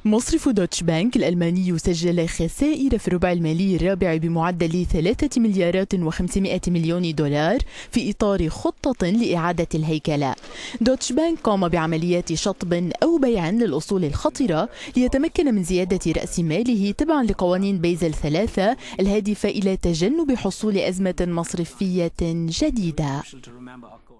مصرف دوتش بانك الألماني سجل خسائر في الربع المالي الرابع بمعدل 3 مليارات و500 مليون دولار في إطار خطة لإعادة الهيكلة. دوتش بانك قام بعمليات شطب أو بيع للأصول الخطرة ليتمكن من زيادة رأس ماله تبعا لقوانين بيزل 3 الهادفة إلى تجنب حصول أزمة مصرفية جديدة.